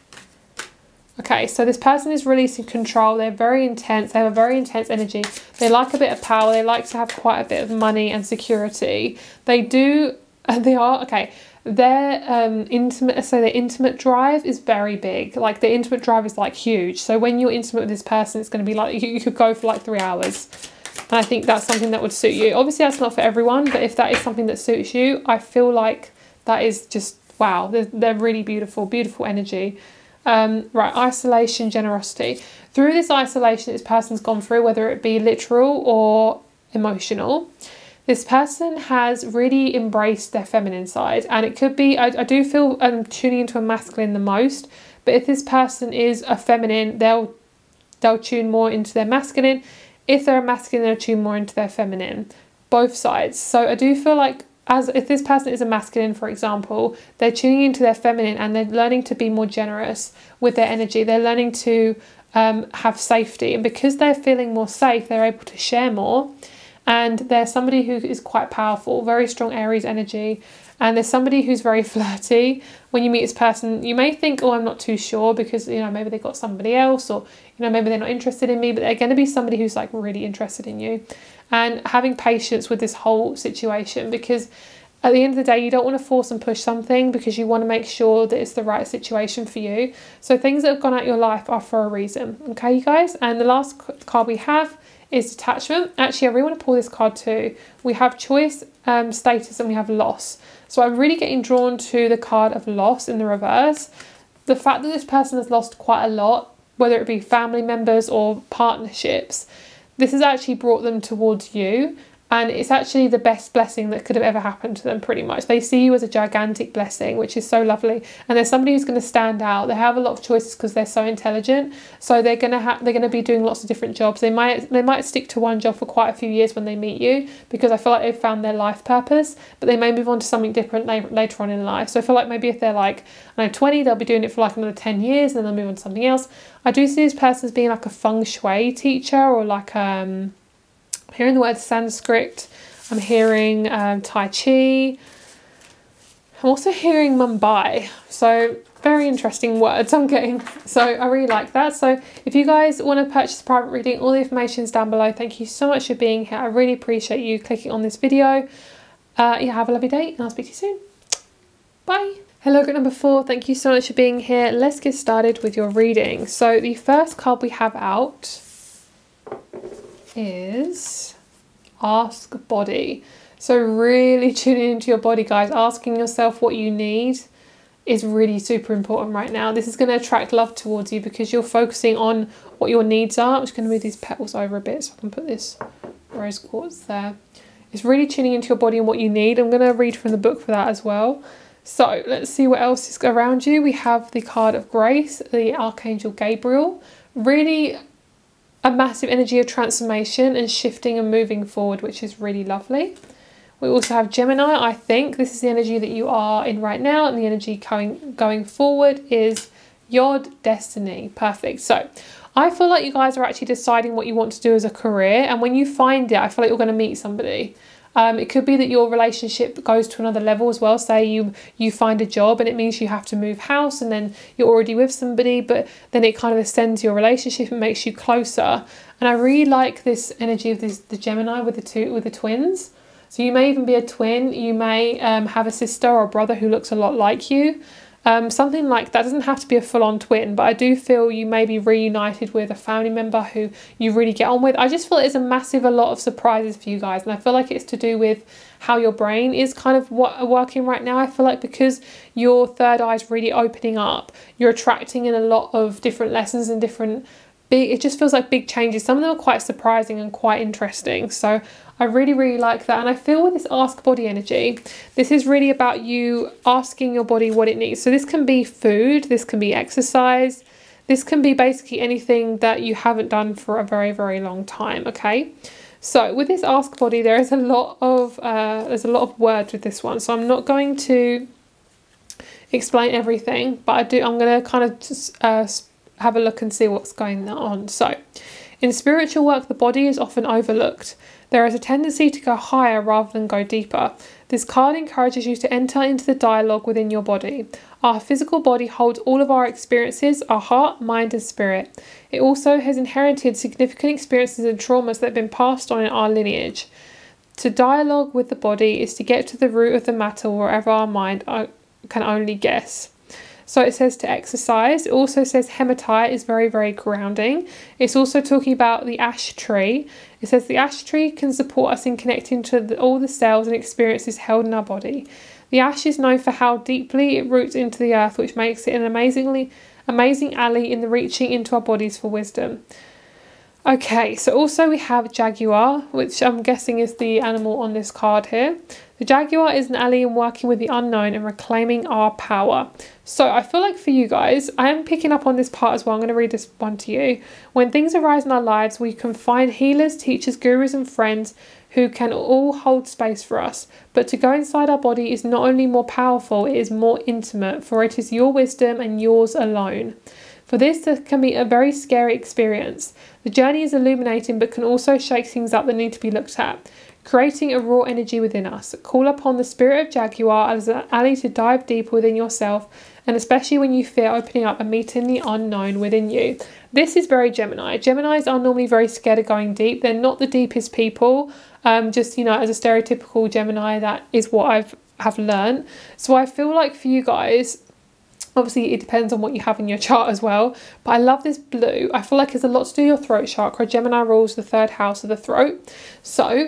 Okay, so this person is releasing control. They're very intense. They have a very intense energy. They like a bit of power. They like to have quite a bit of money and security. They do, they are, okay, their um, intimate, so their intimate drive is very big. Like their intimate drive is like huge. So when you're intimate with this person, it's going to be like, you, you could go for like three hours. And I think that's something that would suit you. Obviously, that's not for everyone, but if that is something that suits you, I feel like that is just, wow, they're, they're really beautiful, beautiful energy. Um, right, isolation, generosity. Through this isolation this person's gone through, whether it be literal or emotional, this person has really embraced their feminine side. And it could be, I, I do feel I'm um, tuning into a masculine the most, but if this person is a feminine, they'll, they'll tune more into their masculine. If they're a masculine, they'll tune more into their feminine. Both sides. So I do feel like, as if this person is a masculine, for example, they're tuning into their feminine and they're learning to be more generous with their energy. They're learning to um, have safety. And because they're feeling more safe, they're able to share more. And they're somebody who is quite powerful, very strong Aries energy. And there's somebody who's very flirty. When you meet this person, you may think, oh, I'm not too sure because, you know, maybe they got somebody else, or, you know, maybe they're not interested in me, but they're going to be somebody who's like really interested in you. And having patience with this whole situation, because at the end of the day, you don't want to force and push something because you want to make sure that it's the right situation for you. So things that have gone out your life are for a reason. Okay, you guys? And the last card we have is detachment. Actually, I really want to pull this card too. We have choice, um, status, and we have loss. So I'm really getting drawn to the card of loss in the reverse. The fact that this person has lost quite a lot, whether it be family members or partnerships, this has actually brought them towards you. And it's actually the best blessing that could have ever happened to them, pretty much. They see you as a gigantic blessing, which is so lovely. And there's somebody who's going to stand out. They have a lot of choices because they're so intelligent. So they're going to have, they're going to be doing lots of different jobs. They might, they might stick to one job for quite a few years when they meet you, because I feel like they've found their life purpose. But they may move on to something different later on in life. So I feel like maybe if they're like, I don't know, twenty, they'll be doing it for like another ten years, and then they'll move on to something else. I do see this person as being like a feng shui teacher, or like um. I'm hearing the word Sanskrit, I'm hearing um, Tai Chi, I'm also hearing Mumbai, so very interesting words I'm getting, so I really like that. So if you guys want to purchase a private reading, all the information is down below. Thank you so much for being here. I really appreciate you clicking on this video. Uh, yeah, have a lovely day, and I'll speak to you soon. Bye. Hello, group number four. Thank you so much for being here. Let's get started with your reading. So the first card we have out is Ask Body. So really tuning into your body, guys. Asking yourself what you need is really super important right now. This is going to attract love towards you because you're focusing on what your needs are. I'm just going to move these petals over a bit so I can put this rose quartz there. It's really tuning into your body and what you need. I'm going to read from the book for that as well. So let's see what else is around you. We have the card of Grace, the Archangel Gabriel. Really a massive energy of transformation and shifting and moving forward, which is really lovely. We also have Gemini. I think this is the energy that you are in right now, and the energy going, going forward is your destiny. Perfect. So I feel like you guys are actually deciding what you want to do as a career, and when you find it, I feel like you're going to meet somebody. Um, it could be that your relationship goes to another level as well. Say you you find a job and it means you have to move house, and then you're already with somebody, but then it kind of extends your relationship and makes you closer. And I really like this energy of this the Gemini with the two with the twins. So you may even be a twin. You may um, have a sister or a brother who looks a lot like you. Um, something like that. Doesn't have to be a full-on twin, but I do feel you may be reunited with a family member who you really get on with. I just feel it's a massive, a lot of surprises for you guys, and I feel like it's to do with how your brain is kind of working right now. I feel like because your third eye is really opening up, you're attracting in a lot of different lessons and different big, it just feels like big changes. Some of them are quite surprising and quite interesting. So I really, really like that. And I feel with this ask body energy, this is really about you asking your body what it needs. So this can be food, this can be exercise, this can be basically anything that you haven't done for a very, very long time, okay? So with this ask body, there is a lot of, uh, there's a lot of words with this one. So I'm not going to explain everything, but I do, I'm going to kind of just uh, have a look and see what's going on. So in spiritual work, the body is often overlooked. There is a tendency to go higher rather than go deeper. This card encourages you to enter into the dialogue within your body. Our physical body holds all of our experiences, our heart, mind and spirit. It also has inherited significant experiences and traumas that have been passed on in our lineage. To dialogue with the body is to get to the root of the matter wherever our mind can only guess. So it says to exercise. It also says hematite is very, very grounding. It's also talking about the ash tree. It says the ash tree can support us in connecting to the, all the cells and experiences held in our body. The ash is known for how deeply it roots into the earth, which makes it an amazingly amazing ally in the reaching into our bodies for wisdom. Okay, so also we have jaguar, which I'm guessing is the animal on this card here. The jaguar is an ally in working with the unknown and reclaiming our power. So I feel like for you guys, I am picking up on this part as well. I'm going to read this one to you. When things arise in our lives, we can find healers, teachers, gurus and friends who can all hold space for us. But to go inside our body is not only more powerful, it is more intimate, for it is your wisdom and yours alone. For this, this can be a very scary experience. The journey is illuminating but can also shake things up that need to be looked at, creating a raw energy within us. Call upon the spirit of jaguar as an ally to dive deeper within yourself, and especially when you fear opening up and meeting the unknown within you. This is very Gemini. Geminis are normally very scared of going deep. They're not the deepest people. Um, just, you know, as a stereotypical Gemini, that is what I've have learned. So I feel like for you guys, obviously it depends on what you have in your chart as well, but I love this blue. I feel like it's a lot to do with your throat chakra. Gemini rules the third house of the throat. So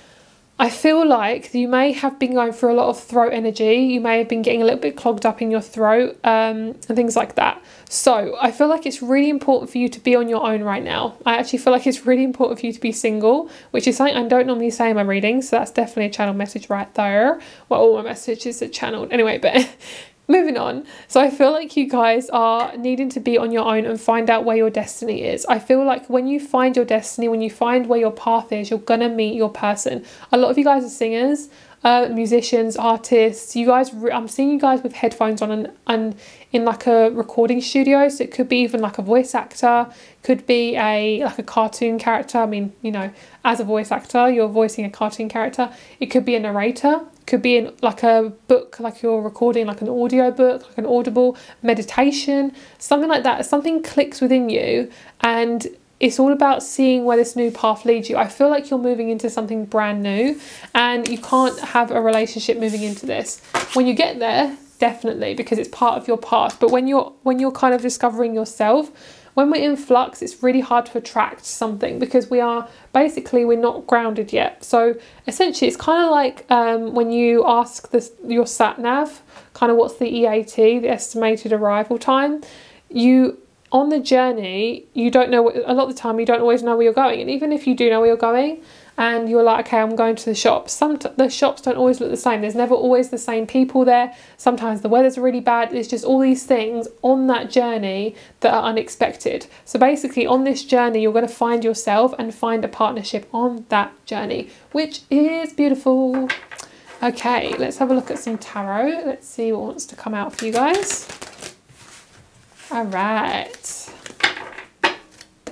I feel like you may have been going through a lot of throat energy. You may have been getting a little bit clogged up in your throat um, and things like that. So I feel like it's really important for you to be on your own right now. I actually feel like it's really important for you to be single, which is something I don't normally say in my readings. So that's definitely a channel message right there. Well, all my messages are channeled anyway, but moving on. So I feel like you guys are needing to be on your own and find out where your destiny is. I feel like when you find your destiny, when you find where your path is, you're gonna meet your person. A lot of you guys are singers, uh, musicians, artists. You guys, I'm seeing you guys with headphones on and, and in like a recording studio. So it could be even like a voice actor, could be a like a cartoon character. I mean, you know, as a voice actor, you're voicing a cartoon character. It could be a narrator. Could be in like a book, like you're recording like an audio book, like an audible meditation, something like that. Something clicks within you and it's all about seeing where this new path leads you. I feel like you're moving into something brand new and you can't have a relationship moving into this. When you get there, definitely, because it's part of your past. But when you're when you're kind of discovering yourself, when we're in flux, it's really hard to attract something because we are basically, we're not grounded yet. So essentially, it's kind of like um, when you ask this, your sat nav, kind of what's the E A T, the estimated arrival time. You, on the journey, you don't know, what, a lot of the time, you don't always know where you're going. And even if you do know where you're going, and you're like, okay, I'm going to the shops. Some the shops don't always look the same. There's never always the same people there. Sometimes the weather's really bad. There's just all these things on that journey that are unexpected. So basically on this journey, you're going to find yourself and find a partnership on that journey, which is beautiful. Okay, let's have a look at some tarot. Let's see what wants to come out for you guys. All right.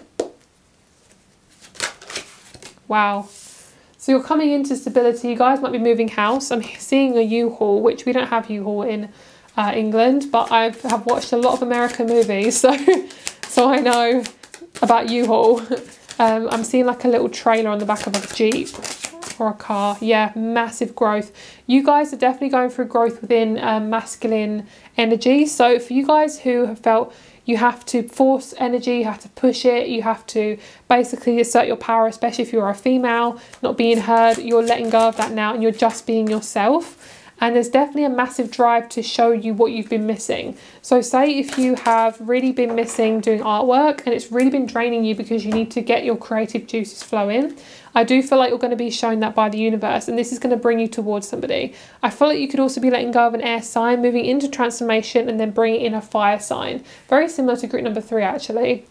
Wow. So you're coming into stability. You guys might be moving house. I'm seeing a U-Haul, which we don't have U-Haul in uh, England, but I have watched a lot of American movies, so so I know about U-Haul. Um, I'm seeing like a little trailer on the back of a Jeep or a car. Yeah, massive growth. You guys are definitely going through growth within um, masculine energy. So for you guys who have felt you have to force energy, you have to push it, you have to basically assert your power, especially if you're a female, not being heard, you're letting go of that now and you're just being yourself. And there's definitely a massive drive to show you what you've been missing. So say if you have really been missing doing artwork and it's really been draining you because you need to get your creative juices flowing, I do feel like you're going to be shown that by the universe, and this is going to bring you towards somebody. I feel like you could also be letting go of an air sign, moving into transformation, and then bringing in a fire sign. Very similar to group number three, actually.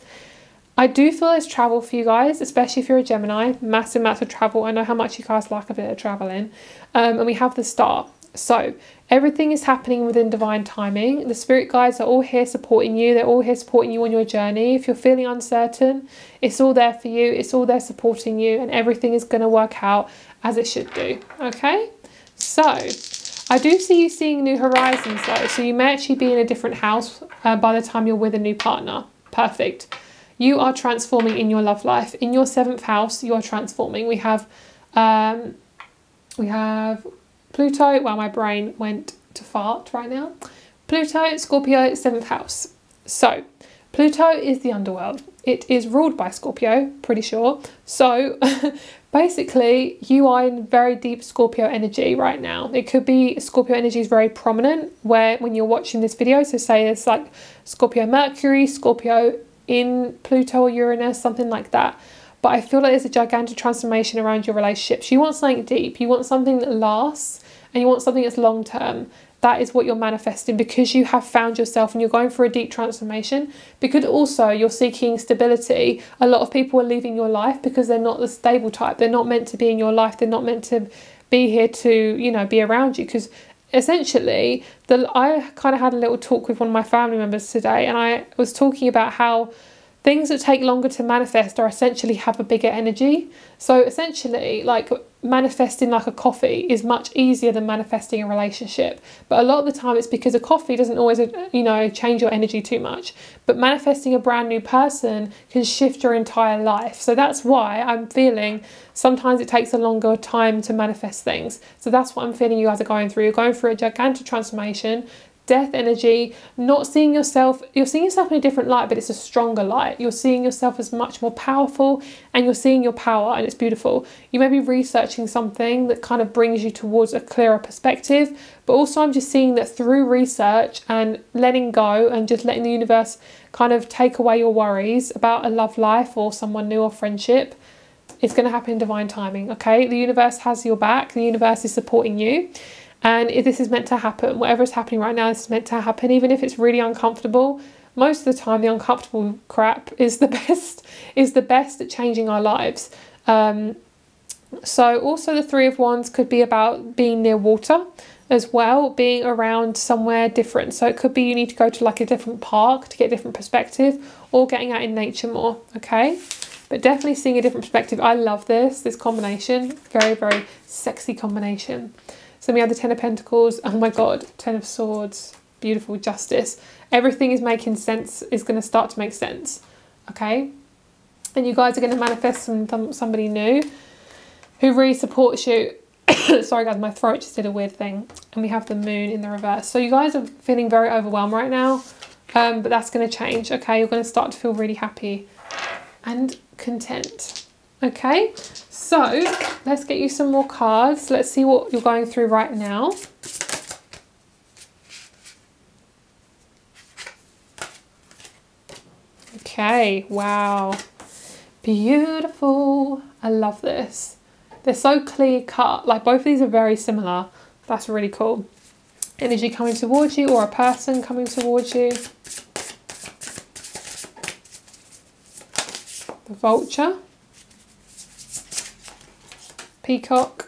I do feel there's travel for you guys, especially if you're a Gemini. Massive amounts of travel. I know how much you guys like a bit of traveling. Um, and we have the star. So everything is happening within divine timing. The spirit guides are all here supporting you. They're all here supporting you on your journey. If you're feeling uncertain, it's all there for you. It's all there supporting you, and everything is going to work out as it should do. Okay, so I do see you seeing new horizons though. So you may actually be in a different house uh, by the time you're with a new partner. Perfect. You are transforming in your love life. In your seventh house, you are transforming. We have, um, we have Pluto. Well, my brain went to fart right now. Pluto, Scorpio, seventh house. So Pluto is the underworld. It is ruled by Scorpio, pretty sure. So basically you are in very deep Scorpio energy right now. It could be Scorpio energy is very prominent where when you're watching this video. So say it's like Scorpio Mercury, Scorpio in Pluto or Uranus, something like that. But I feel like there's a gigantic transformation around your relationships. You want something deep. You want something that lasts, and you want something that's long term. That is what you're manifesting because you have found yourself and you're going for a deep transformation. Because also you're seeking stability. A lot of people are leaving your life because they're not the stable type. They're not meant to be in your life. They're not meant to be here to, you know, be around you. Because essentially, the I kind of had a little talk with one of my family members today, and I was talking about how things that take longer to manifest are essentially have a bigger energy. So essentially, like manifesting like a coffee is much easier than manifesting a relationship. But a lot of the time it's because a coffee doesn't always, you know, change your energy too much. But manifesting a brand new person can shift your entire life. So that's why I'm feeling sometimes it takes a longer time to manifest things. So that's what I'm feeling you guys are going through. You're going through a gigantic transformation. Death energy, not seeing yourself, you're seeing yourself in a different light, but it's a stronger light. You're seeing yourself as much more powerful, and you're seeing your power, and it's beautiful. You may be researching something that kind of brings you towards a clearer perspective, but also I'm just seeing that through research and letting go and just letting the universe kind of take away your worries about a love life or someone new or friendship, it's going to happen in divine timing. Okay, the universe has your back. The universe is supporting you. And if this is meant to happen, whatever is happening right now, this is meant to happen, even if it's really uncomfortable. Most of the time, the uncomfortable crap is the best, is the best at changing our lives. Um, so also the Three of Wands could be about being near water as well, being around somewhere different. So it could be you need to go to like a different park to get a different perspective, or getting out in nature more, okay? But definitely seeing a different perspective. I love this, this combination. Very, very sexy combination. So we have the Ten of Pentacles, oh my God, Ten of Swords, beautiful, Justice. Everything is making sense, is going to start to make sense, okay? And you guys are going to manifest some, somebody new who really supports you. Sorry guys, my throat just did a weird thing. And we have the Moon in the reverse. So you guys are feeling very overwhelmed right now, um, but that's going to change, okay? You're going to start to feel really happy and content. Okay, so let's get you some more cards. Let's see what you're going through right now. Okay, wow, beautiful. I love this. They're so clear cut. Like both of these are very similar. That's really cool. Energy coming towards you, or a person coming towards you. The Vulture. Peacock.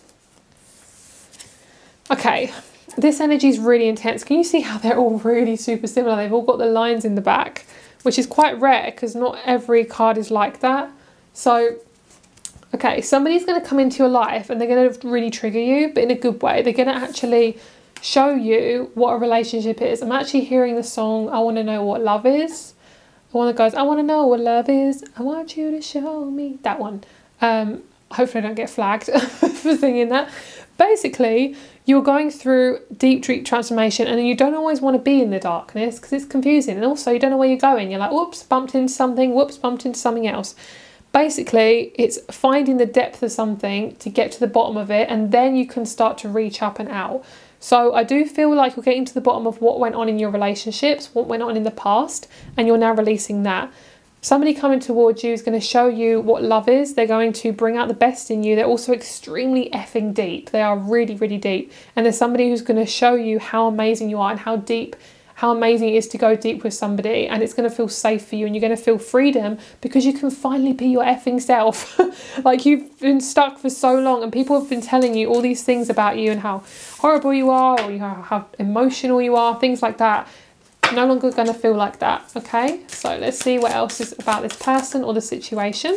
Okay, this energy is really intense. Can you see how they're all really super similar? They've all got the lines in the back, which is quite rare because not every card is like that. So Okay, somebody's going to come into your life and they're going to really trigger you, but in a good way. They're going to actually show you what a relationship is. I'm actually hearing the song, I Want to Know What Love Is. One that goes, I want to know what love is. I want you to show me. That one. Um, hopefully I don't get flagged for singing that. Basically, you're going through deep, deep transformation and you don't always want to be in the darkness because it's confusing. And also you don't know where you're going. You're like, whoops, bumped into something. Whoops, bumped into something else. Basically, it's finding the depth of something to get to the bottom of it, and then you can start to reach up and out. So I do feel like you're getting to the bottom of what went on in your relationships, what went on in the past, and you're now releasing that. Somebody coming towards you is going to show you what love is. They're going to bring out the best in you. They're also extremely effing deep. They are really, really deep. And there's somebody who's going to show you how amazing you are and how deep how amazing it is to go deep with somebody, and it's going to feel safe for you and you're going to feel freedom because you can finally be your effing self. Like, you've been stuck for so long and people have been telling you all these things about you and how horrible you are, or you know, how emotional you are, things like that. No longer going to feel like that. Okay, so let's see what else is about this person or the situation.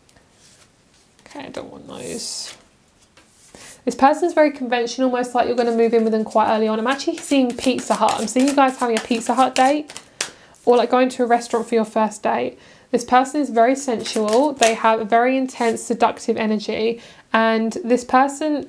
Okay, I don't want those. This person's very conventional, most likely you're going to move in with them quite early on. I'm actually seeing Pizza Hut. I'm seeing you guys having a Pizza Hut date, or like going to a restaurant for your first date. This person is very sensual. They have a very intense, seductive energy. And this person,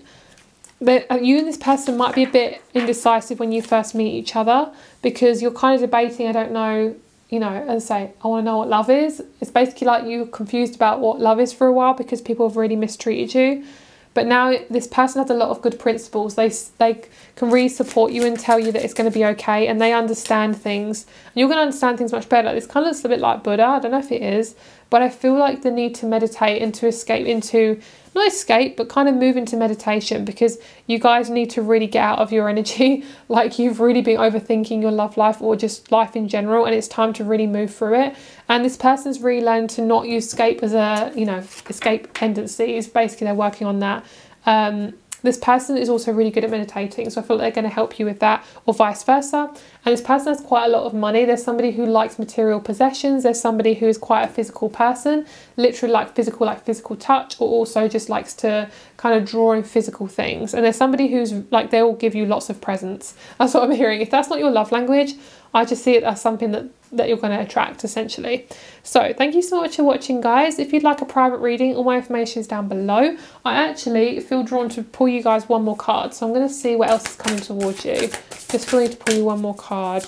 you and this person might be a bit indecisive when you first meet each other because you're kind of debating, I don't know, you know, as I say, I want to know what love is. It's basically like you're confused about what love is for a while because people have really mistreated you. But now this person has a lot of good principles. They, they can really support you and tell you that it's going to be okay, and they understand things. And you're going to understand things much better. This kind of looks a bit like Buddha. I don't know if it is, but I feel like the need to meditate and to escape into, not escape, but kind of move into meditation, because you guys need to really get out of your energy. Like, you've really been overthinking your love life or just life in general, and it's time to really move through it. And this person's really learned to not use escape as a, you know, escape tendencies. Basically, they're working on that. Um, this person is also really good at meditating, so I feel like they're going to help you with that, or vice versa. And this person has quite a lot of money. There's somebody who likes material possessions. There's somebody who is quite a physical person, literally like physical, like physical touch, or also just likes to kind of draw in physical things. And there's somebody who's like, they will give you lots of presents. That's what I'm hearing. If that's not your love language, I just see it as something that, that you're going to attract, essentially. So thank you so much for watching, guys. If you'd like a private reading, all my information is down below. I actually feel drawn to pull you guys one more card, so I'm going to see what else is coming towards you. Just for me to pull you one more card.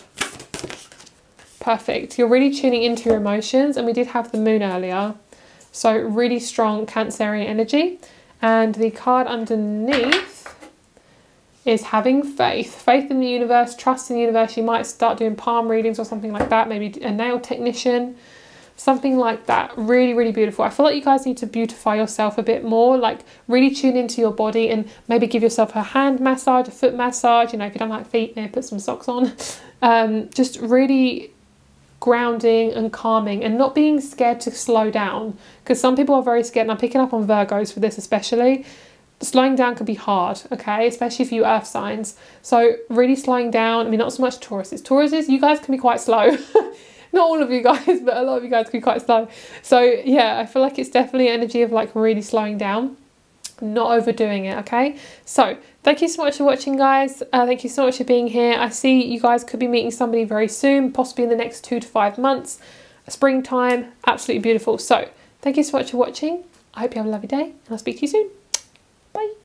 Perfect. You're really tuning into your emotions, and we did have the moon earlier. So really strong Cancerian energy. And the card underneath is having faith. Faith in the universe, trust in the universe. You might start doing palm readings or something like that. Maybe a nail technician, something like that. Really, really beautiful. I feel like you guys need to beautify yourself a bit more. Like, really tune into your body and maybe give yourself a hand massage, a foot massage. You know, if you don't like feet, maybe put some socks on. Um, just really grounding and calming, and not being scared to slow down, because some people are very scared, and I'm picking up on Virgos for this especially. Slowing down can be hard, okay, especially for you earth signs. So really slowing down. I mean, not so much Tauruses. Tauruses, you guys can be quite slow. Not all of you guys, but a lot of you guys can be quite slow. So yeah, I feel like it's definitely energy of like really slowing down, not overdoing it, okay? So thank you so much for watching, guys. Uh, thank you so much for being here. I see you guys could be meeting somebody very soon, possibly in the next two to five months. Springtime, absolutely beautiful. So thank you so much for watching. I hope you have a lovely day, and I'll speak to you soon. Bye.